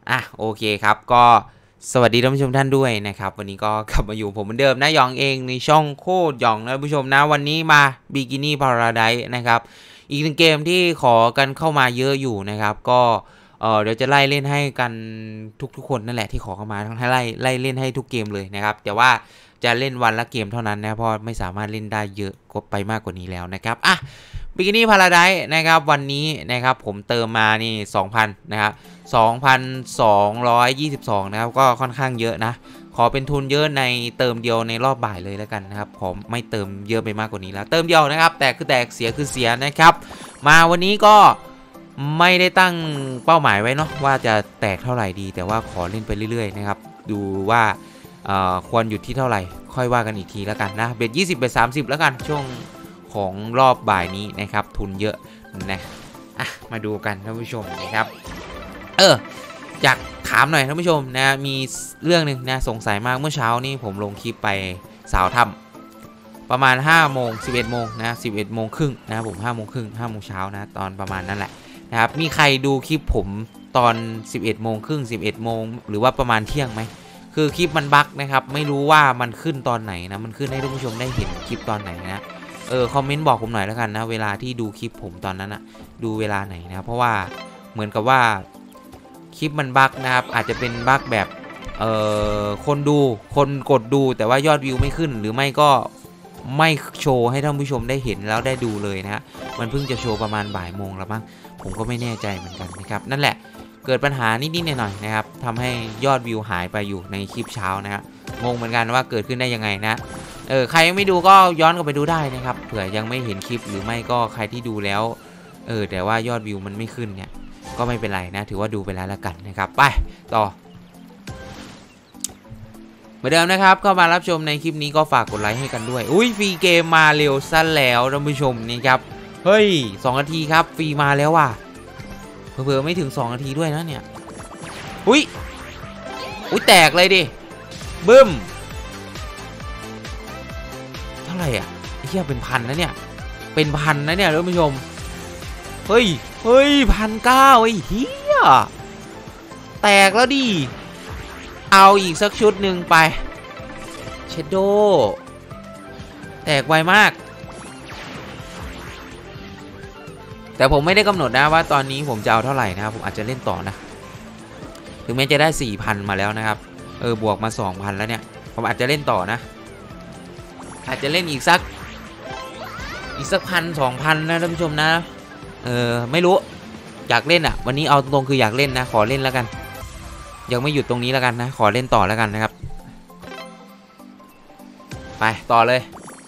โอเคครับก็สวัสดีท่านผู้ชมท่านด้วยนะครับวันนี้ก็กลับมาอยู่ผมเหมือนเดิมนะยองเองในช่องโคตรยองนะผู้ชมนะวันนี้มา Bikini Paradise นะครับอีกหนึ่งเกมที่ขอกันเข้ามาเยอะอยู่นะครับก็เดี๋ยวจะไล่เล่นให้กันทุกคนนั่นแหละที่ขอเข้ามาทั้งไล่เล่นให้ทุกเกมเลยนะครับแต่ว่าจะเล่นวันละเกมเท่านั้นนะเพราะไม่สามารถเล่นได้เยอะกไปมากกว่านี้แล้วนะครับBikini Paradise นะครับวันนี้นะครับผมเติมมานี่ 2,000 นะครับ 2,222 นะครับก็ค่อนข้างเยอะนะขอเป็นทุนเยอะในเติมเดียวในรอบบ่ายเลยแล้วกันนะครับผมไม่เติมเยอะไปมากกว่านี้แล้วเติมเดียวนะครับแตกคือแตกเสียคือเสียนะครับมาวันนี้ก็ไม่ได้ตั้งเป้าหมายไว้เนาะว่าจะแตกเท่าไหร่ดีแต่ว่าขอเล่นไปเรื่อยๆนะครับดูว่าควรหยุดที่เท่าไหร่ค่อยว่ากันอีกทีแล้วกันนะเบ็ด20เบ็ด30แล้วกันช่วงของรอบบ่ายนี้นะครับทุนเยอะนะมาดูกันท่านผู้ชมนะครับอยากถามหน่อยท่านผู้ชมนะมีเรื่องหนึ่งนะสงสัยมากเมื่อเช้านี้ผมลงคลิปไปสาวถ้ำประมาณ5โมง11โมงนะ11โมงครึ่งนะผม5โมงครึ่ง5โมงเช้านะตอนประมาณนั้นแหละนะครับมีใครดูคลิปผมตอน11โมงครึ่ง11โมงหรือว่าประมาณเที่ยงไหมคือคลิปมันบั๊กนะครับไม่รู้ว่ามันขึ้นตอนไหนนะมันขึ้นให้ท่านผู้ชมได้เห็นคลิปตอนไหนนะคอมเมนต์บอกผมหน่อยแล้วกันนะเวลาที่ดูคลิปผมตอนนั้นนะดูเวลาไหนนะเพราะว่าเหมือนกับว่าคลิปมันบั๊กนะครับอาจจะเป็นบั๊กแบบคนกดดูแต่ว่ายอดวิวไม่ขึ้นหรือไม่ก็ไม่โชว์ให้ท่านผู้ชมได้เห็นแล้วได้ดูเลยนะฮะมันเพิ่งจะโชว์ประมาณบ่ายโมงแล้วมั้งผมก็ไม่แน่ใจเหมือนกันนะครับนั่นแหละเกิดปัญหานิดๆหน่อยๆนะครับทำให้ยอดวิวหายไปอยู่ในคลิปเช้านะครับงงเหมือนกันว่าเกิดขึ้นได้ยังไงนะใครยังไม่ดูก็ย้อนกลับไปดูได้นะครับเผื่อยังไม่เห็นคลิปหรือไม่ก็ใครที่ดูแล้วแต่ว่ายอดวิวมันไม่ขึ้นเนี่ยก็ไม่เป็นไรนะถือว่าดูไปแล้วละกันนะครับไปต่อเหมือนเดิมนะครับเข้ามารับชมในคลิปนี้ก็ฝากกดไลค์ให้กันด้วยอุ้ยฟรีเกมมาเร็วซะแล้วท่านผู้ชมนี่ครับเฮ้ย2 นาทีครับฟรีมาแล้วว่ะเผื่อไม่ถึง2 นาทีด้วยนะเนี่ยอุ้ยแตกเลยดิบึ้มเท่าไหร่อ่ะเฮียเป็นพันนะเนี่ยเป็นพันนะเนี่ยท่านผู้ชมเฮ้ย1,900ไอ้เฮียแตกแล้วดิเอาอีกสักชุดหนึ่งไปเชดโดแตกไวมากแต่ผมไม่ได้กำหนดนะว่าตอนนี้ผมจะเอาเท่าไหร่นะครับผมอาจจะเล่นต่อนะถึงแม้จะได้ 4,000 มาแล้วนะครับบวกมา 2,000 แล้วเนี่ยผมอาจจะเล่นต่อนะอาจจะเล่นอีกสัก1,000-2,000นะท่านผู้ชมนะไม่รู้อยากเล่นอ่ะวันนี้เอาตรงคืออยากเล่นนะขอเล่นแล้วกันยังไม่หยุดตรงนี้แล้วกันนะขอเล่นต่อแล้วกันนะครับไปต่อเลย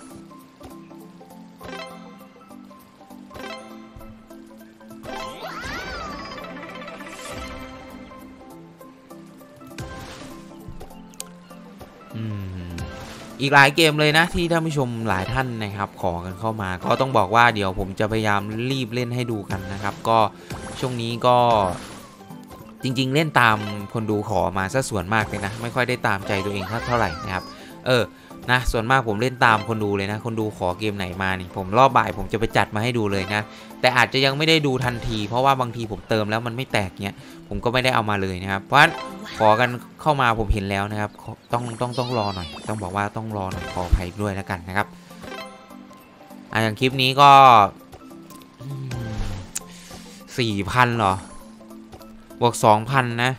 อีกหลายเกมเลยนะที่ท่านผู้ชมหลายท่านนะครับขอกันเข้ามาก็ต้องบอกว่าเดี๋ยวผมจะพยายามรีบเล่นให้ดูกันนะครับก็ช่วงนี้ก็จริงๆเล่นตามคนดูขอมาซะส่วนมากเลยนะไม่ค่อยได้ตามใจตัวเองเท่าไหร่นะครับนะส่วนมากผมเล่นตามคนดูเลยนะคนดูขอเกมไหนมานี่ผมรอบบ่ายผมจะไปจัดมาให้ดูเลยนะแต่อาจจะยังไม่ได้ดูทันทีเพราะว่าบางทีผมเติมแล้วมันไม่แตกเงี้ยผมก็ไม่ได้เอามาเลยนะครับเพราะฉะนั้นขอกันเข้ามาผมเห็นแล้วนะครับต้องรอหน่อยต้องบอกว่าต้องรอหน่อยขออภัยด้วยแล้วกันนะครับอย่างคลิปนี้ก็ 4,000 เหรอบวก 2,000 นะ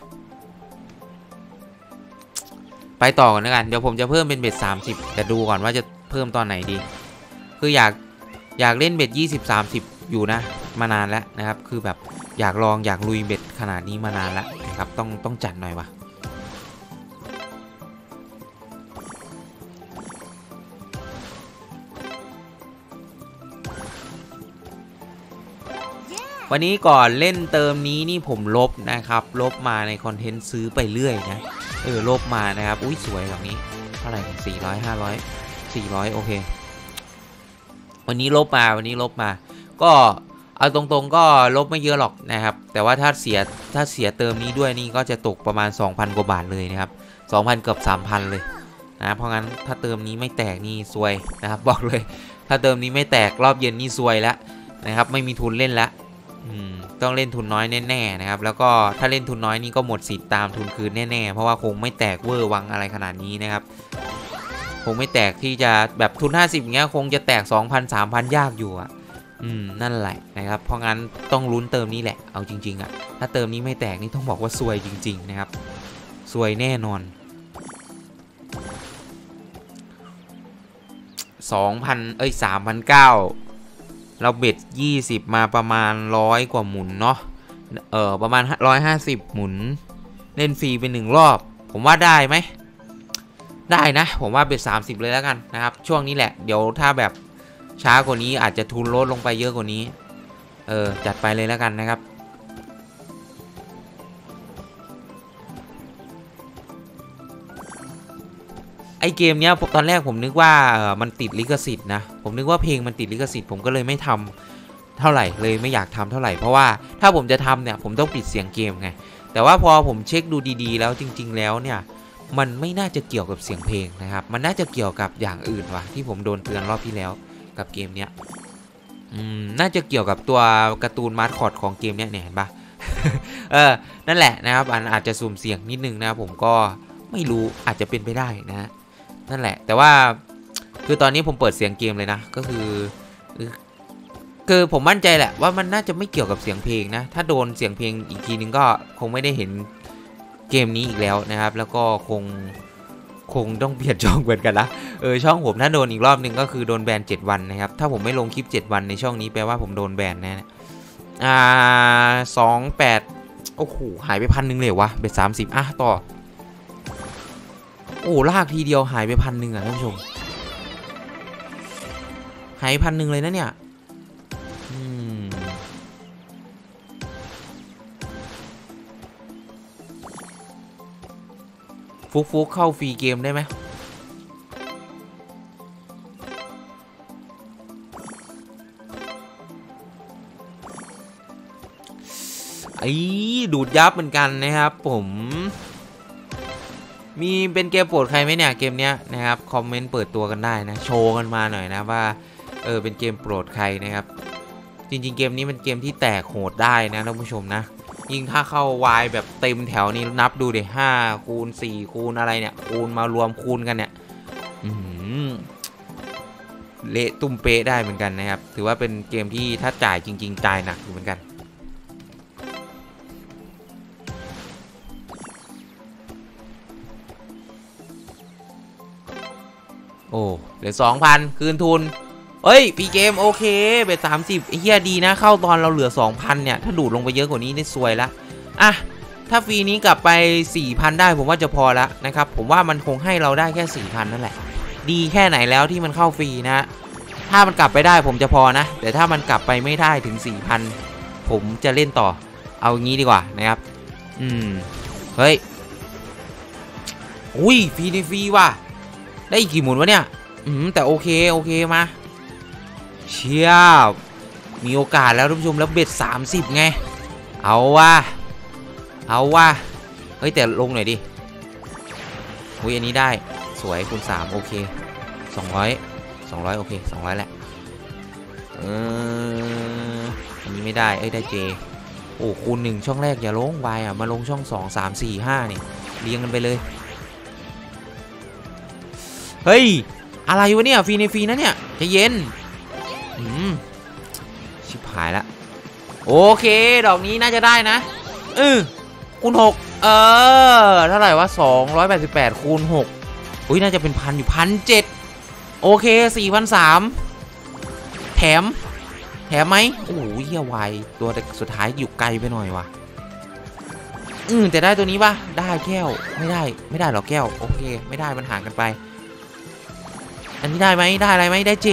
ไปต่อกันแล้วกันเดี๋ยวผมจะเพิ่มเป็นเบ็ด30แต่ดูก่อนว่าจะเพิ่มตอนไหนดีคืออยากเล่นเบ็ด20-30อยู่นะมานานแล้วนะครับคือแบบอยากลุยเบ็ดขนาดนี้มานานแล้วนะครับต้องจัดหน่อยวะวันนี้ก่อนเล่นเติมนี้นี่ผมลบนะครับลบมาในคอนเทนต์ซื้อไปเรื่อยนะลบมานะครับอุ้ยสวยแบบนี้เท่าไหร่400 500 400โอเควันนี้ลบมาก็เอาตรงๆก็ลบไม่เยอะหรอกนะครับแต่ว่าถ้าเสียเติมนี้ด้วยนี่ก็จะตกประมาณ 2,000 กว่าบาทเลยนะครับ 2,000 เกือบ 3,000 เลยนะเพราะงั้นถ้าเติมนี้ไม่แตกนี่ซวยนะครับบอกเลยถ้าเติมนี้ไม่แตกรอบเย็นนี่ซวยแล้วนะครับไม่มีทุนเล่นแล้วต้องเล่นทุนน้อยแน่ๆนะครับแล้วก็ถ้าเล่นทุนน้อยนี่ก็หมดสิทธิ์ตามทุนคืนแน่ๆเพราะว่าคงไม่แตกเวอร์วังอะไรขนาดนี้นะครับคงไม่แตกที่จะแบบทุน50เงี้ยคงจะแตก 2,000 3,000 ยากอยู่อ่ะนั่นแหละนะครับเพราะงั้นต้องลุ้นเติมนี้แหละเอาจริงๆอ่ะถ้าเติมนี้ไม่แตกนี่ต้องบอกว่าซวยจริงๆนะครับซวยแน่นอน3,900เราเบ็ด20มาประมาณ100กว่าหมุนเนาะประมาณ150หมุนเล่นฟรีเป็น1รอบผมว่าได้ไหมได้นะผมว่าเบ็ด30เลยแล้วกันนะครับช่วงนี้แหละเดี๋ยวถ้าแบบช้ากว่านี้อาจจะทุนลดลงไปเยอะกว่านี้จัดไปเลยแล้วกันนะครับไอเกมเนี้ยตอนแรกผมนึกว่ามันติดลิขสิทธิ์นะผมนึกว่าเพลงมันติดลิขสิทธิ์ผมก็เลยไม่ทำเท่าไหร่เลยไม่อยากทำเท่าไหร่เพราะว่าถ้าผมจะทำเนี่ยผมต้องปิดเสียงเกมไงแต่ว่าพอผมเช็คดูดีๆแล้วจริงๆแล้วเนี่ยมันไม่น่าจะเกี่ยวกับเสียงเพลงนะครับมันน่าจะเกี่ยวกับอย่างอื่นว่ะที่ผมโดนเตือนรอบที่แล้วกับเกมเนี้ยน่าจะเกี่ยวกับตัวการ์ตูนมาสคอตของเกมเนี้ยเนี่ยเห็นปะ นั่นแหละนะครับอาจจะสุ่มเสียงนิดนึงนะผมก็ไม่รู้อาจจะเป็นไปได้นะนั่นแหละแต่ว่าคือตอนนี้ผมเปิดเสียงเกมเลยนะก็คือผมมั่นใจแหละว่ามันน่าจะไม่เกี่ยวกับเสียงเพลงนะถ้าโดนเสียงเพลงอีกทีนึงก็คงไม่ได้เห็นเกมนี้อีกแล้วนะครับแล้วก็คงต้องเปลี่ยนช่องเหมือนกันนะช่องผมถ้าโดนอีกรอบนึงก็คือโดนแบน7วันนะครับถ้าผมไม่ลงคลิป7วันในช่องนี้แปลว่าผมโดนแบนแน่28โอ้โหหายไป1,000เลยวะเบ็ด30ต่อโอ้ลากทีเดียวหายไป1,000อ่ะท่านผู้ชมหาย1,000เลยนะเนี่ยฟุกเข้าฟรีเกมได้ไหมดูดยับเหมือนกันนะครับผมมีเป็นเกมโปรดใครไหมเนี่ยเกมเนี้ยนะครับคอมเมนต์เปิดตัวกันได้นะโชว์กันมาหน่อยนะว่าเป็นเกมโปรดใครนะครับจริงๆเกมนี้เป็นเกมที่แตกโหดได้นะท่านผู้ชมนะยิ่งถ้าเข้าวายแบบเต็มแถวนี้นับดูดิ5คูณ4คูณอะไรเนี่ยคูณมารวมคูณกันเนี่ยเละตุ้มเป๊ะได้เหมือนกันนะครับถือว่าเป็นเกมที่ถ้าจ่ายจริงๆจ่ายหนักอยู่เหมือนกันโอ้เหลือ 2,000 คืนทุนฟรีเกมโอเคเบ็ด30ไอ้เหี้ยดีนะเข้าตอนเราเหลือ 2,000 เนี่ยถ้าดูดลงไปเยอะกว่านี้นี่ซวยละถ้าฟรีนี้กลับไป 4,000 ได้ผมว่าจะพอละนะครับผมว่ามันคงให้เราได้แค่ 4,000 นั่นแหละดีแค่ไหนแล้วที่มันเข้าฟรีนะถ้ามันกลับไปได้ผมจะพอนะแต่ถ้ามันกลับไปไม่ได้ถึง 4,000 ผมจะเล่นต่อเอางี้ดีกว่านะครับเฮ้ยอุ้ยฟรีว่ะได้อีกกี่หมุนวะเนี่ยแต่โอเคมาเชี่ยมีโอกาสแล้วท่านผู้ชมแล้วเบ็ด30ไงเอาว่ะเฮ้ยแต่ลงหน่อยดิอุ้ยอันนี้ได้สวยคูณ3โอเค200โอเค200แหละอันนี้ไม่ได้ได้เจโอ้คูณ1ช่องแรกอย่าลงวายมาลงช่อง2 3 4 5นี่เรียงกันไปเลยเฮ้ยอะไรวะเนี่ยฟรีในฟรีนะเนี่ยใจเย็นชิบหายละโอเคดอกนี้น่าจะได้นะคูณ6เท่าไหร่วะ288คูณ6อุ้ยน่าจะเป็น1,000อยู่1,700โอเค4,300แถมไหมโอ้ยเหี้ยวายตัวสุดท้ายอยู่ไกลไปหน่อยวะแต่ได้ตัวนี้ปะได้แก้วไม่ได้หรอกแก้วโอเคไม่ได้มันห่างกันไปอันนี้ได้ไหมได้อะไรไหมได้เจ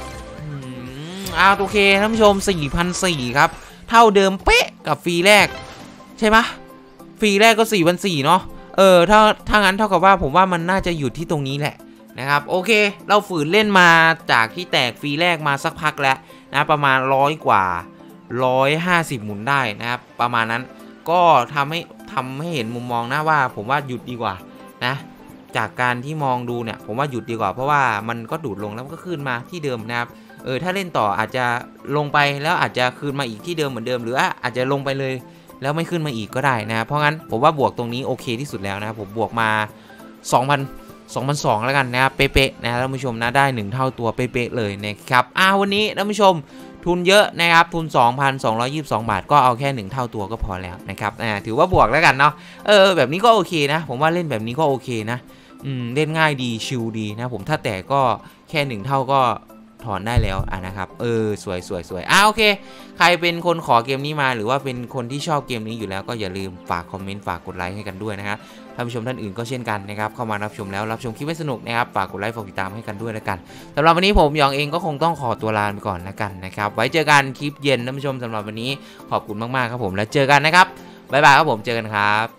โอเคท่านผู้ชม 4,400 ครับเท่าเดิมเป๊ะกับฟรีแรกใช่ไหมฟรีแรกก็ 4,400 เนาะถ้างั้นเท่ากับว่าผมว่ามันน่าจะอยู่ที่ตรงนี้แหละนะครับโอเคเราฝืนเล่นมาจากที่แตกฟรีแรกมาสักพักแล้วนะประมาณ100กว่า150หมุนได้นะครับประมาณนั้นก็ทำให้เห็นมุมมองนะว่าผมว่าหยุดดีกว่านะจากการที่มองดูเนี่ยผมว่าหยุดดีกว่าเพราะว่ามันก็ดูดลงแล้วก็ขึ้นมาที่เดิมนะครับถ้าเล่นต่ออาจจะลงไปแล้วอาจจะคืนมาอีกที่เดิมเหมือนเดิมหรือว่าอาจจะลงไปเลยแล้วไม่ขึ้นมาอีกก็ได้นะเพราะงั้นผมว่าบวกตรงนี้โอเคที่สุดแล้วนะผมบวกมา2,200แล้วกันนะเป๊ะๆนะท่านผู้ชมนะได้1เท่าตัวเป๊ะๆเลยนะครับวันนี้ท่านผู้ชมทุนเยอะนะครับทุน 2,222 บาทก็เอาแค่1เท่าตัวก็พอแล้วนะครับถือว่าบวกแล้วกันเนาะแบบนี้ก็โอเคนะผมว่าเล่นแบบนี้ก็โอเคนะเล่นง่ายดีชิลดีนะผมถ้าแตกก็แค่1เท่าก็ถอนได้แล้วนะครับสวยโอเคใครเป็นคนขอเกมนี้มาหรือว่าเป็นคนที่ชอบเกมนี้อยู่แล้วก็อย่าลืมฝากคอมเมนต์ฝากกดไลค์ให้กันด้วยนะครับท่านผู้ชมท่านอื่นก็เช่นกันนะครับเข้ามารับชมแล้วรับชมคลิปให้สนุกนะครับฝากกดไลค์ฝากติดตามให้กันด้วยแล้วกันสำหรับวันนี้ผมยองเองก็คงต้องขอตัวลาไปก่อนแล้วกันนะครับไว้เจอกันคลิปเย็นท่านผู้ชมสำหรับวันนี้ขอบคุณมากๆครับผมแล้วเจอกันนะครับบ๊ายบายครับผมเจอกันครับ